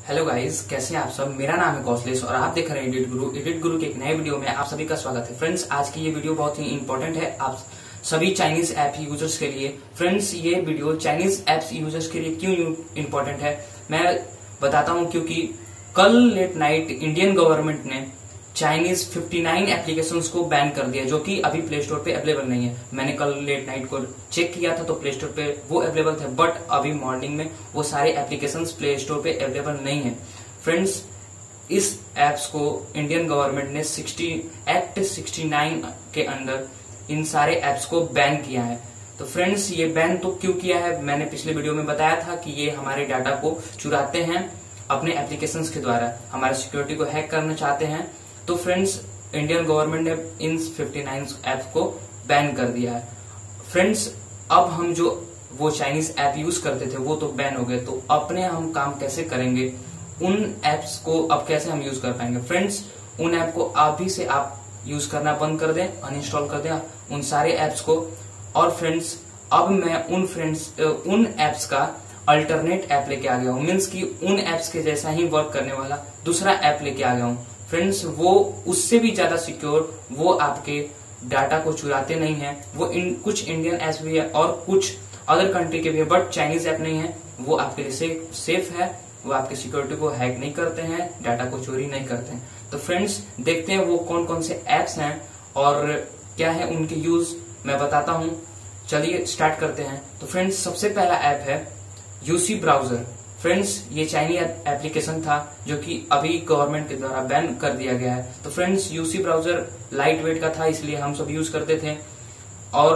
Hello guys, कैसे हैं आप सब। मेरा नाम है कौशलेश और आप देख रहे हैं एडिट गुरु के एक नए वीडियो में आप सभी का स्वागत है। फ्रेंड्स, आज की ये वीडियो बहुत ही इंपॉर्टेंट है आप सभी चाइनीज ऐप यूजर्स के लिए। फ्रेंड्स, ये वीडियो चाइनीज ऐप्स यूजर्स के लिए क्यों इंपॉर्टेंट है मैं बताता हूं, क्योंकि कल लेट नाइट इंडियन गवर्नमेंट ने चाइनीज 59 एप्लीकेशंस को बैन कर दिया, जो कि अभी प्ले स्टोर पे अवेलेबल नहीं है। मैंने कल लेट नाइट को चेक किया था तो प्ले स्टोर पे वो अवेलेबल थे, बट अभी मॉर्निंग में वो सारे एप्लीकेशंस प्ले स्टोर पे अवेलेबल नहीं है। फ्रेंड्स, इस एप्स को इंडियन गवर्नमेंट ने एक्ट 69 के अंडर इन सारे एप्स को बैन किया है। तो फ्रेंड्स, ये बैन तो क्यों किया है, मैंने पिछले वीडियो में बताया था कि ये हमारे डाटा को चुराते हैं अपने एप्लीकेशंस के द्वारा, हमारे सिक्योरिटी को हैक करना चाहते हैं। तो फ्रेंड्स, इंडियन गवर्नमेंट ने इन 59 ऐप को बैन कर दिया है। फ्रेंड्स, अब हम जो वो चाइनीज ऐप यूज करते थे वो तो बैन हो गए, तो अपने हम काम कैसे करेंगे, उन एप्स को अब कैसे हम यूज कर पाएंगे। फ्रेंड्स, उन ऐप को अभी से आप यूज करना बंद कर दें, अनइंस्टॉल कर दें उन सारे एप्स को। और फ्रेंड्स, अब मैं उन एप्स का अल्टरनेट ऐप लेके आ गया हूँ, मीन्स कि उन एप्स के जैसा ही वर्क करने वाला दूसरा ऐप लेके आ गया हूँ। फ्रेंड्स, वो उससे भी ज्यादा सिक्योर, वो आपके डाटा को चुराते नहीं है। वो कुछ इंडियन ऐप्स भी है और कुछ अदर कंट्री के भी है, बट चाइनीज ऐप नहीं है। वो आपके लिए सेफ है, वो आपके सिक्योरिटी को हैक नहीं करते हैं, डाटा को चोरी नहीं करते हैं। तो फ्रेंड्स, देखते हैं वो कौन कौन से एप्स हैं और क्या है उनके यूज, मैं बताता हूं। चलिए स्टार्ट करते हैं। तो फ्रेंड्स, सबसे पहला ऐप है यूसी ब्राउजर। फ्रेंड्स, ये चाइनीज एप्लीकेशन था जो कि अभी गवर्नमेंट के द्वारा बैन कर दिया गया है। तो friends, UC browser lightweight का था, इसलिए हम सब यूज करते थे और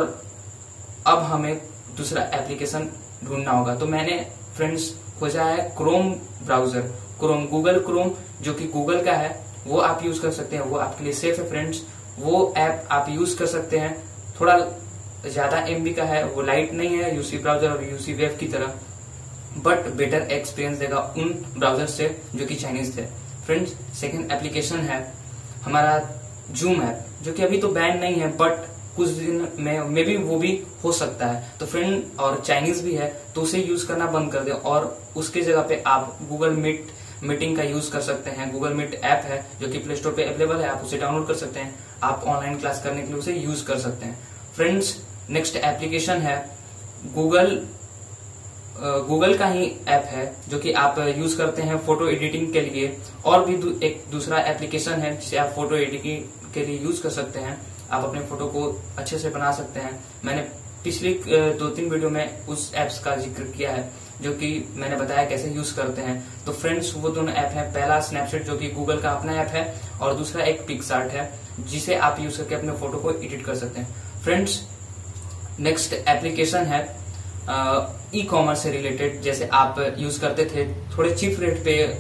अब हमें दूसरा एप्लीकेशन ढूंढना होगा। तो मैंने फ्रेंड्स खोजा है क्रोम ब्राउजर, गूगल क्रोम, जो कि गूगल का है, वो आप यूज कर सकते हैं, वो आपके लिए सेफ है। फ्रेंड्स, वो ऐप आप यूज कर सकते हैं, थोड़ा ज्यादा एमबी का है, वो लाइट नहीं है यूसी ब्राउजर और यूसी वेब की तरह, बट बेटर एक्सपीरियंस देगा उन ब्राउजर से जो कि चाइनीज थे। फ्रेंड्स, सेकंड एप्लीकेशन है हमारा जूम ऐप, जो कि अभी तो बैन नहीं है, बट कुछ दिन में भी वो भी हो सकता है। तो फ्रेंड, और चाइनीज भी है, तो उसे यूज करना बंद कर दे और उसके जगह पे आप गूगल मीटिंग का यूज कर सकते हैं। गूगल मीट ऐप है जो कि प्ले स्टोर पे अवेलेबल है, आप उसे डाउनलोड कर सकते हैं, आप ऑनलाइन क्लास करने के लिए उसे यूज कर सकते हैं। फ्रेंड्स, नेक्स्ट एप्लीकेशन है गूगल का ही ऐप है जो कि आप यूज करते हैं फोटो एडिटिंग के लिए। और भी एक दूसरा एप्लीकेशन है जिसे आप फोटो एडिटिंग के लिए यूज कर सकते हैं, आप अपने फोटो को अच्छे से बना सकते हैं। मैंने पिछली 2-3 वीडियो में उस एप्स का जिक्र किया है जो कि मैंने बताया कैसे यूज करते हैं। तो फ्रेंड्स, वो दोनों ऐप है, पहला स्नैपचैट जो कि गूगल का अपना ऐप है और दूसरा एक पिक्सआर्ट है जिसे आप यूज करके अपने फोटो को एडिट कर सकते हैं। फ्रेंड्स, नेक्स्ट एप्लीकेशन है ई कॉमर्स से रिलेटेड, जैसे आप यूज करते थे थोड़े चीप रेट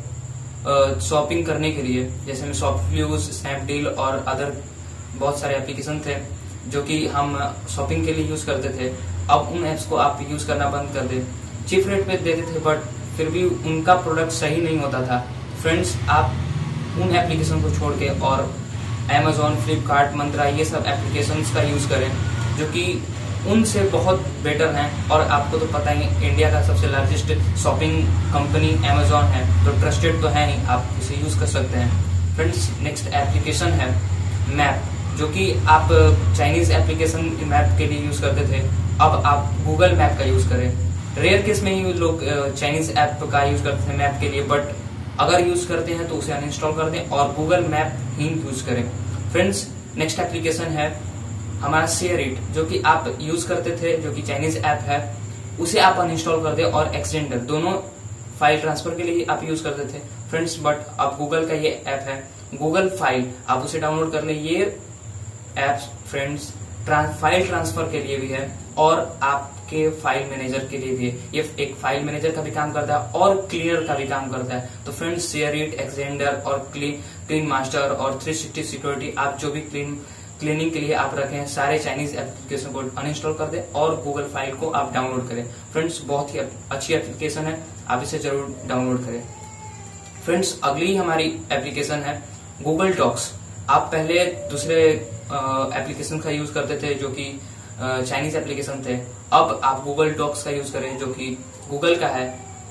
पे शॉपिंग करने के लिए, जैसे में शॉपक्लूज, स्नैपडील और अदर बहुत सारे एप्लीकेशन थे जो कि हम शॉपिंग के लिए यूज करते थे। अब उन एप्स को आप यूज करना बंद कर दे। चीप रेट पे देते थे बट फिर भी उनका प्रोडक्ट सही नहीं होता था। फ्रेंड्स, आप उन एप्लीकेशन को छोड़ के और Amazon, फ्लिपकार्ट, मंत्रा, ये सब एप्लीकेशंस का यूज करें जो कि उनसे बहुत बेटर हैं। और आपको तो पता ही, इंडिया का सबसे लार्जेस्ट शॉपिंग कंपनी Amazon है, तो ट्रस्टेड तो है ही, आप इसे यूज कर सकते हैं। फ्रेंड्स, नेक्स्ट एप्लीकेशन है मैप, जो कि आप चाइनीज एप्लीकेशन मैप के लिए यूज करते थे, अब आप गूगल मैप का यूज करें। रेयर केस में ही लोग चाइनीज ऐप का यूज करते थे मैप के लिए, बट अगर यूज करते हैं तो उसे अनइंस्टॉल कर दें और गूगल मैप ही यूज करें। फ्रेंड्स, नेक्स्ट एप्लीकेशन है हमारा शेयर इट, जो कि आप यूज करते थे, जो कि चाइनीज ऐप है, उसे आप अनइंस्टॉल कर दें। और एक्सटेंडर, दोनों फाइल ट्रांसफर के लिए आप यूज करते थे फ्रेंड्स, बट अब गूगल का ये ऐप है गूगल फाइल, आप उसे डाउनलोड कर लें। ये ऐप फ्रेंड्स फाइल ट्रांसफर के लिए भी है और आपके फाइल मैनेजर के लिए भी है। ये एक फाइल मैनेजर का भी काम करता है और क्लीनर का भी काम करता है। तो फ्रेंड्स, शेयर इट, एक्सटेंडर और क्लीन मास्टर और 360 सिक्योरिटी, आप जो भी क्लीनिंग के लिए आप रखें, सारे चाइनीज एप्लीकेशन को अनइंस्टॉल कर दें और गूगल फाइल को आप डाउनलोड करें। फ्रेंड्स, बहुत ही अच्छी एप्लीकेशन है, आप इसे जरूर डाउनलोड करें। फ्रेंड्स, अगली हमारी एप्लीकेशन है गूगल डॉक्स। आप पहले दूसरे एप्लीकेशन का यूज करते थे जो कि चाइनीज एप्लीकेशन थे, अब आप गूगल डॉक्स का यूज करें जो कि गूगल का है।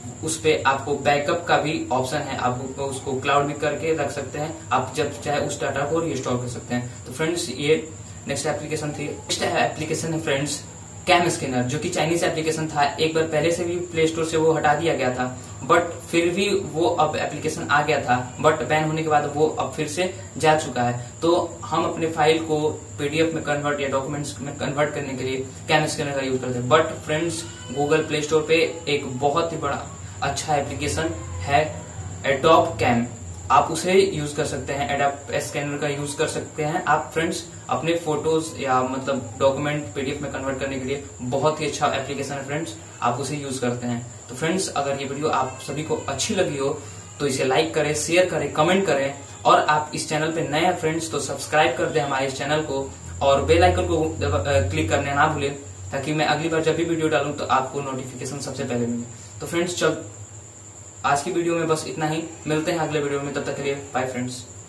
उस पे आपको बैकअप का भी ऑप्शन है, आप उसको क्लाउड भी करके रख सकते हैं, आप जब चाहे उस डाटा को रिस्टोर कर सकते हैं। तो फ्रेंड्स ये नेक्स्ट एप्लीकेशन थी। नेक्स्ट एप्लीकेशन है फ्रेंड्स कैम स्कैनर, जो कि चाइनीज एप्लीकेशन था। एक बार पहले से भी प्ले स्टोर से वो हटा दिया गया था, बट फिर भी वो अब एप्लीकेशन आ गया था, बट बैन होने के बाद वो अब फिर से जा चुका है। तो हम अपने फाइल को पीडीएफ में कन्वर्ट या डॉक्यूमेंट्स में कन्वर्ट करने के लिए कैम स्कैनर का यूज करते हैं। But friends Google Play store पे एक बहुत ही बड़ा अच्छा एप्लीकेशन है एडोब कैम, आप उसे यूज कर सकते हैं। एडोब स्कैनर का यूज कर सकते हैं आप फ्रेंड्स अपने फोटोज या मतलब डॉक्यूमेंट पीडीएफ में कन्वर्ट करने के लिए। बहुत ही अच्छा एप्लीकेशन है फ्रेंड्स, आप उसे यूज करते हैं। तो फ्रेंड्स अगर ये वीडियो आप सभी को अच्छी लगी हो तो इसे लाइक करें, शेयर करें, कमेंट करें, और आप इस चैनल पे नए हैं फ्रेंड्स तो सब्सक्राइब कर दें हमारे इस चैनल को, और बेल आइकन को क्लिक करने ना भूलें, ताकि मैं अगली बार जब भी वीडियो डालूं तो आपको नोटिफिकेशन सबसे पहले मिले। तो फ्रेंड्स चल आज की वीडियो में बस इतना ही, मिलते हैं अगले वीडियो में, तब तक के लिए बाय फ्रेंड्स।